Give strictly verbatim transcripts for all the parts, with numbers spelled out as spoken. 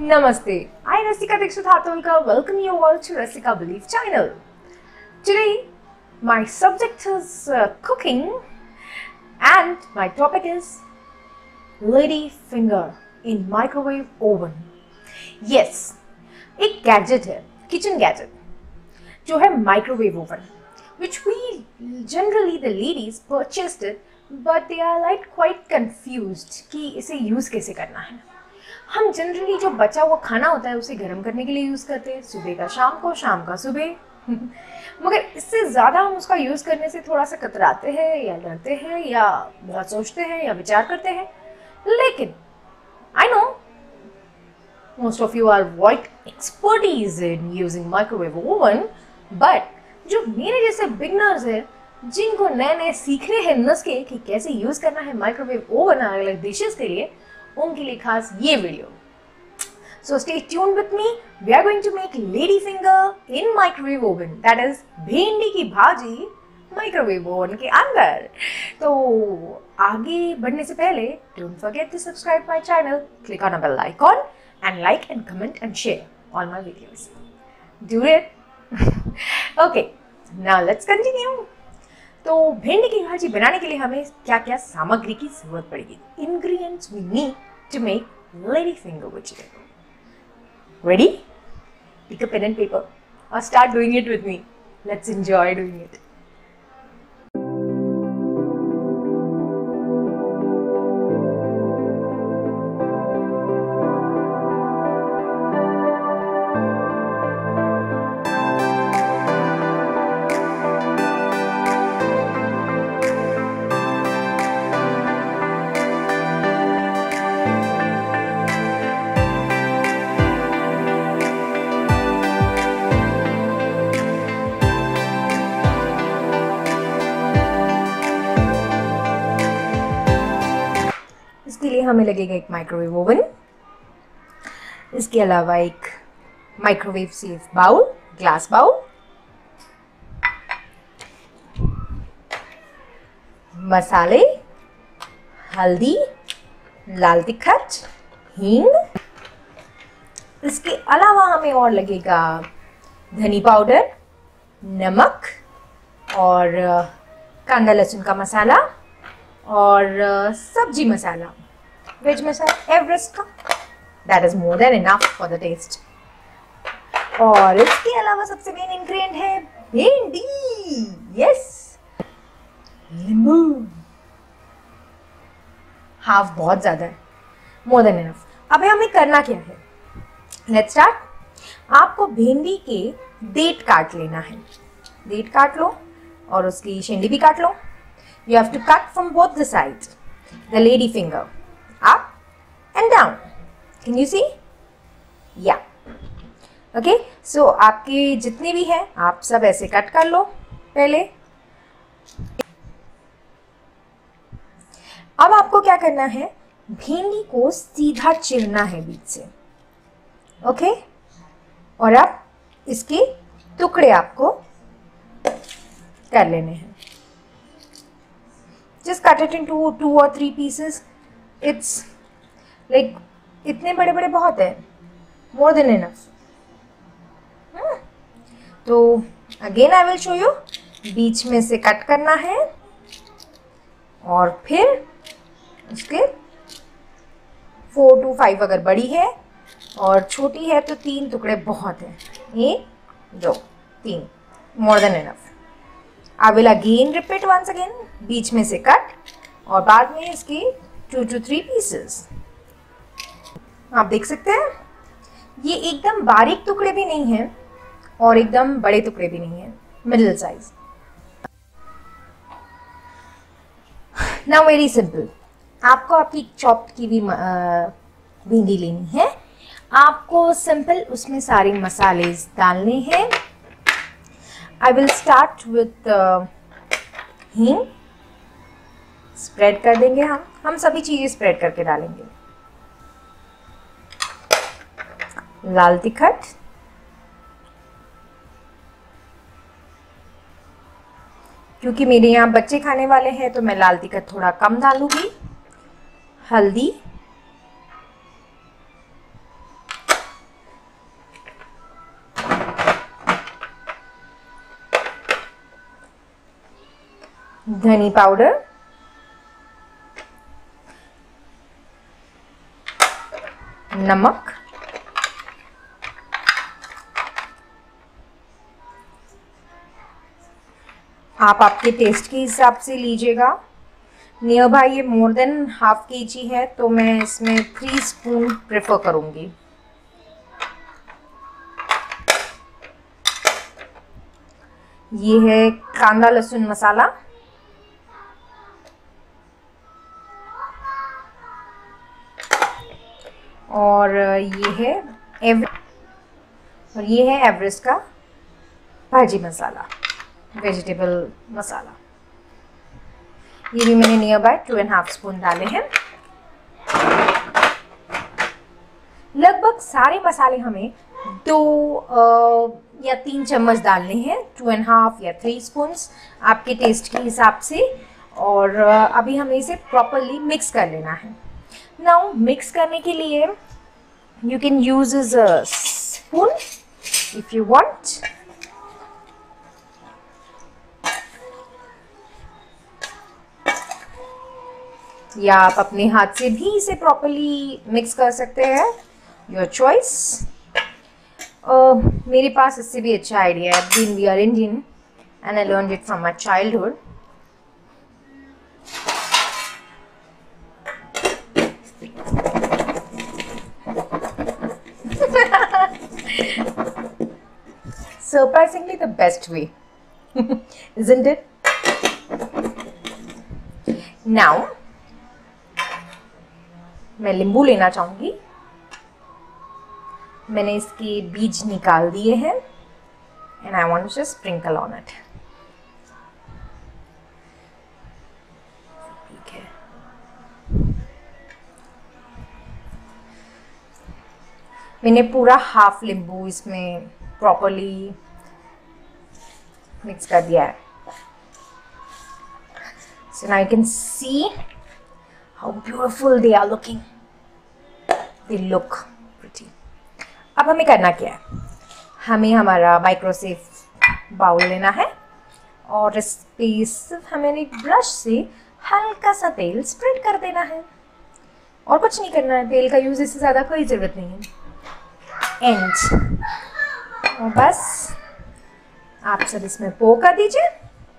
Namaste, I Rasika Dixit Hatulka welcome you all to Rasika Belief channel. Today my subject is uh, cooking and my topic is lady finger in microwave oven. Yes, एक gadget है, kitchen gadget, जो है microwave oven, which we generally the ladies purchased it, but they are like quite confused कि इसे use कैसे करना है. हम जनरली जो बचा हुआ खाना होता है उसे गर्म करने के लिए यूज़ करते हैं, सुबह का शाम को, शाम का सुबह. मगर इससे ज़्यादा हम उसका यूज़ करने से थोड़ा सा कतराते हैं या डरते हैं या बहुत सोचते हैं या विचार करते हैं. लेकिन I know most of you are quite expertise in using microwave oven, but जो मेरे जैसे बिगनर्स हैं जिनको नए नए सीखने हैं नुस्खे कि कैसे यूज़ करना है माइक्रोवेव ओवन अलग अलग डिशेस के लिए, उनके लिए खास ये video. So stay tuned with me. We are going to make lady finger in microwave oven. That is भिंडी की भाजी माइक्रोवेव ओवन के अंदर. तो आगे बढ़ने से पहले don't forget to subscribe my channel, click on a bell icon and like and comment and share all my videos. Do it. Okay, now let's continue. तो भिंडी की भाजी बनाने के लिए हमें क्या क्या सामग्री की जरूरत पड़ेगी. Ingredients we need to make lady finger vegetable. Ready? Pick a pen and paper or start doing it with me. Let's enjoy doing it. इसके लिए हमें लगेगा एक माइक्रोवेव ओवन, इसके अलावा एक microwave safe bowl, glass bowl, मसाले, हल्दी, लाल तिखट, हींग. इसके अलावा हमें और लगेगा धनी पाउडर, नमक और कांदा लहसुन का मसाला और सब्जी मसाला, वेज मसाला एवरेस्ट का. That is more than enough for the taste. और इसके अलावा सबसे मेन इंग्रेडिएंट है भिंडी. यस, नींबू हाफ बहुत ज़्यादा है, मोर देन इनफ. अब हमें करना क्या है, लेट्स स्टार्ट. आपको भिंडी के डेट काट लेना है. डेट काट लो और उसकी शेंडी भी काट लो. You have to cut from both the sides, the lady finger, up and down. Can you see? Yeah. Okay. So आपके जितने भी हैं आप सब ऐसे कट कर लो पहले. अब आपको क्या करना है, भिंडी को सीधा चीरना है बीच से. ओके. और अब इसके टुकड़े आपको कर लेने हैं. Just cut it into two or three pieces. It's like इतने बड़े बड़े बहुत है, more than enough. hmm. तो again I will show you. बीच में से कट करना है और फिर उसके four to five अगर बड़ी है और छोटी है तो तीन टुकड़े बहुत है. एक, दो, तीन, more than enough. I will again repeat once again. बीच में से कट और बाद में इसकी टू टू थ्री पीसेस. आप देख सकते हैं ये एकदम बारीक टुकड़े भी नहीं हैं और एकदम बड़े टुकड़े भी नहीं हैं, middle size. Now very simple. आपको आपकी चॉप्ड की भी भिंडी लेनी है. आपको सिंपल उसमें सारे मसाले डालने हैं. I will start with uh, hing. Spread कर देंगे हम हम सभी चीजें स्प्रेड करके डालेंगे. लाल तिखट, क्योंकि मेरे यहाँ बच्चे खाने वाले हैं तो मैं लाल तिखट थोड़ा कम डालूंगी. हल्दी, धनी पाउडर, नमक, आप आपके टेस्ट के हिसाब से लीजिएगा। नियर बाय ये मोर देन हाफ के जी है तो मैं इसमें थ्री स्पून प्रेफर करूँगी। ये है कांदा लहसुन मसाला, और ये है एव और ये है एवरेस्ट का भाजी मसाला, वेजिटेबल मसाला। ये भी मैंने near by two and half spoon डाले हैं। लगभग सारे मसाले हमें दो आ, या तीन चम्मच डालने हैं, टू एंड हाफ या थ्री स्पून्स आपके टेस्ट के हिसाब से। और अभी हमें इसे प्रॉपरली मिक्स कर लेना है। नाउ मिक्स करने के लिए you can use a spoon if you want, या आप अपने हाथ से भी इसे प्रॉपरली मिक्स कर सकते हैं, योर चॉइस। मेरे पास इससे भी अच्छा आइडिया है, being we are Indian and I learned it from my childhood. Surprisingly the best way, isn't it? Now मैं नींबू लेना चाहूंगी। मैंने इसके बीज निकाल दिए हैं and I want to just sprinkle on it. ठीक है, मैंने पूरा हाफ नींबू इसमें प्रॉपरली मिक्स कर दिया है। So now you can see how beautiful they are looking. They look pretty. अब हमें करना क्या है, हमें हमारा माइक्रोसेफ बाउल लेना है और इस पे सिर्फ हमें एक ब्रश से हल्का सा तेल स्प्रेड कर देना है, और कुछ नहीं करना है। तेल का यूज इससे ज़्यादा कोई ज़रूरत नहीं है। एंड और बस आप सब इसमें पो कर दीजिए।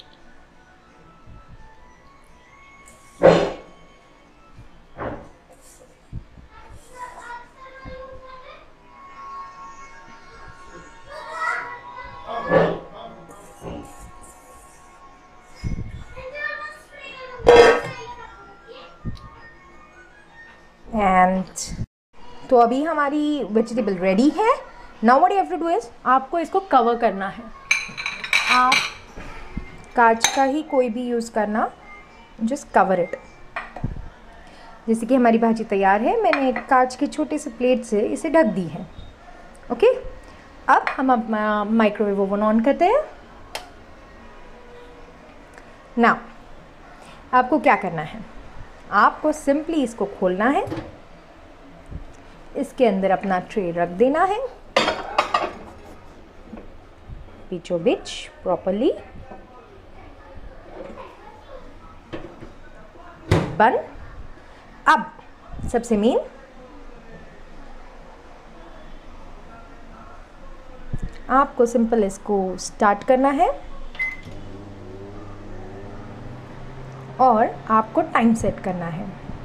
एंड तो अभी हमारी वेजिटेबल रेडी है। Now what you have to do is, आपको इसको कवर करना है। आप कांच का ही कोई भी यूज़ करना, जस्ट कवर इट। जैसे कि हमारी भाजी तैयार है, मैंने कांच के छोटे से प्लेट से इसे ढक दी है। ओके, अब हम अपना माइक्रोवेव ओवन ऑन करते हैं। नाउ आपको क्या करना है, आपको सिंपली इसको खोलना है, इसके अंदर अपना ट्रे रख देना है बीचों बीच प्रॉपरली बंद। अब सबसे मेन, आपको सिंपल इसको स्टार्ट करना है और आपको टाइम सेट करना है,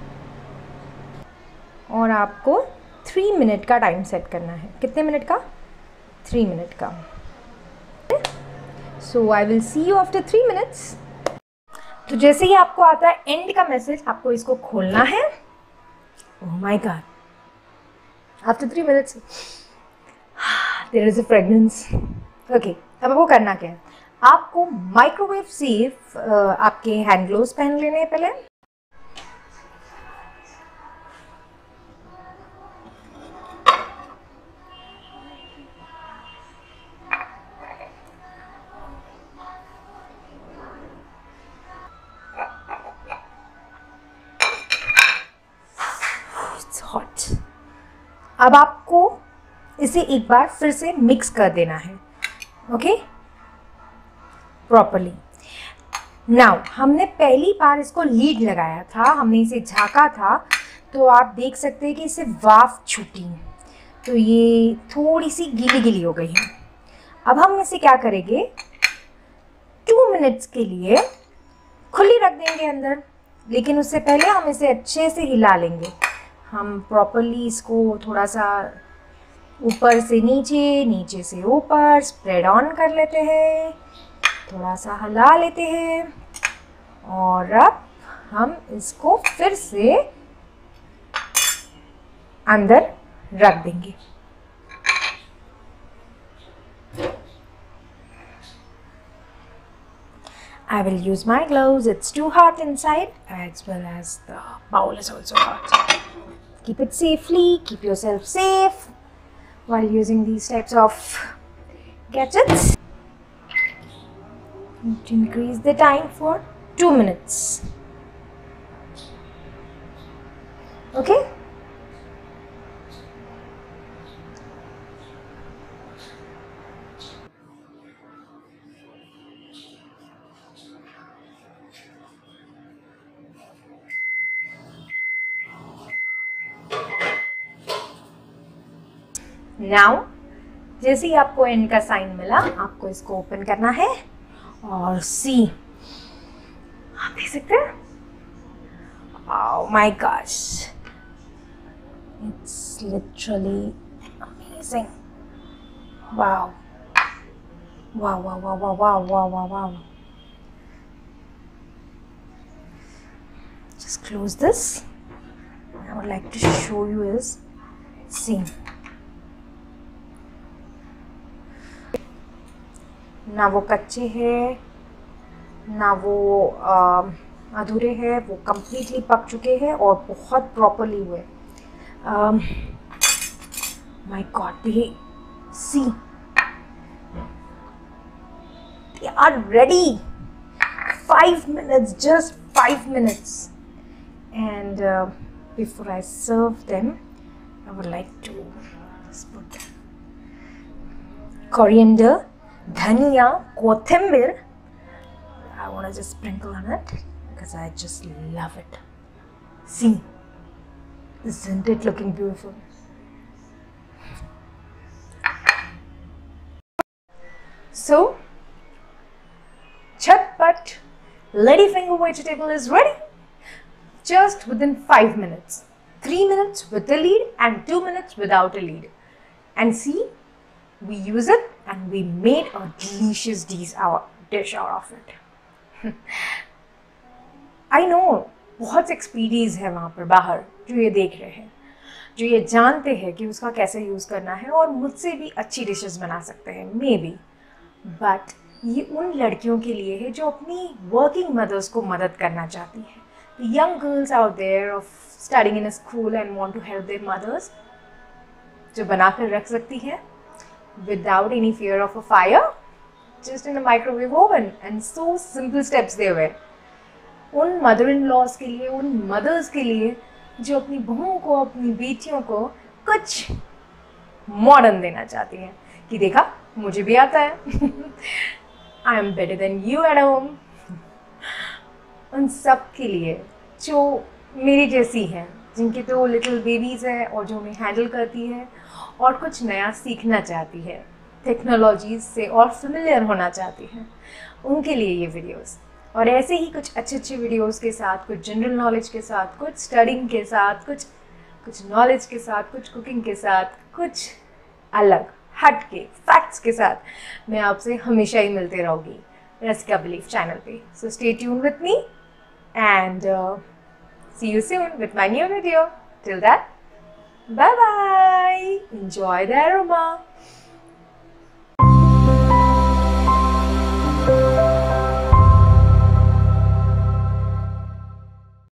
और आपको थ्री मिनट का टाइम सेट करना है। कितने मिनट का? थ्री मिनट का। So I will see you after three minutes. तो जैसे ही आपको आता है एंड का मैसेज, आपको इसको खोलना है। Oh my God, after three minutes there is a fragrance. Okay, अब आपको करना क्या है, आपको माइक्रोवेव सेफ आपके हैंड ग्लोव्स पहन लेने हैं पहले। It's hot. अब आपको इसे एक बार फिर से मिक्स कर देना है, ओके, प्रॉपरली। नाउ हमने पहली बार इसको लीड लगाया था, हमने इसे झाँका था, तो आप देख सकते हैं कि इसे वाफ छूटी, तो ये थोड़ी सी गीली गीली हो गई है। अब हम इसे क्या करेंगे, टू मिनट्स के लिए खुली रख देंगे अंदर, लेकिन उससे पहले हम इसे अच्छे से हिला लेंगे। हम प्रॉपरली इसको थोड़ा सा ऊपर से नीचे, नीचे से ऊपर स्प्रेड ऑन कर लेते हैं, थोड़ा सा हिला लेते हैं, और अब हम इसको फिर से अंदर रख देंगे। I will use my gloves. It's too hot inside as well as the bowl is also hot. Keep it safely, keep yourself safe while using these types of gadgets. Increase the time for two minutes. Okay? Now जैसे ही आपको N का sign मिला, आपको इसको open करना है और सी, आप देख सकते हैं, oh my gosh, it's literally amazing, wow wow wow wow wow wow wow wow wow. Just close this. I would like to show you is, see, ना वो कच्चे हैं ना वो अधूरे हैं, वो कम्प्लीटली पक चुके हैं और बहुत प्रॉपरली हुए। My God, they see, they are ready. Five minutes, just five minutes, and before I serve them I would like to put coriander, dhania, kothambir. I want to just sprinkle on it because I just love it. See, isn't it looking beautiful? So, chatpat ladyfinger vegetable is ready just within five minutes. Three minutes with a lead and two minutes without a lead. And see, we use it and we made a delicious dish out, dish out of it. I know, बहुत से experience है वहाँ पर बाहर जो ये देख रहे हैं, जो ये जानते हैं कि उसका कैसे यूज़ करना है और मुझसे भी अच्छी डिशेस बना सकते हैं मे बी, बट ये उन लड़कियों के लिए है जो अपनी वर्किंग मदर्स को मदद करना चाहती हैं. The young girls out there of studying in a school and want to help their mothers, जो बना कर रख सकती हैं without any fear of a fire, just in a microwave oven, and so simple steps they were. उन mother in laws के लिए, उन मदर्स के लिए जो अपनी बहुओं को, अपनी बेटियों को कुछ मॉडर्न देना चाहती हैं कि देखा मुझे भी आता है, I am better than you at home. उन सब के लिए जो मेरी जैसी हैं, जिनके तो लिटिल बेबीज़ हैं और जो उन्हें हैंडल करती है और कुछ नया सीखना चाहती है, टेक्नोलॉजीज़ से और फेमिलियर होना चाहती हैं, उनके लिए ये वीडियोस. और ऐसे ही कुछ अच्छे अच्छे वीडियोस के साथ, कुछ जनरल नॉलेज के साथ, कुछ स्टडिंग के साथ, कुछ कुछ नॉलेज के साथ, कुछ कुकिंग के साथ, कुछ अलग हट के फैक्ट्स के साथ मैं आपसे हमेशा ही मिलते रहूँगी रसिका बिलीफ चैनल पे. So stay tune with me and uh, see you soon with my new video. Till that, bye bye. Enjoy the aroma.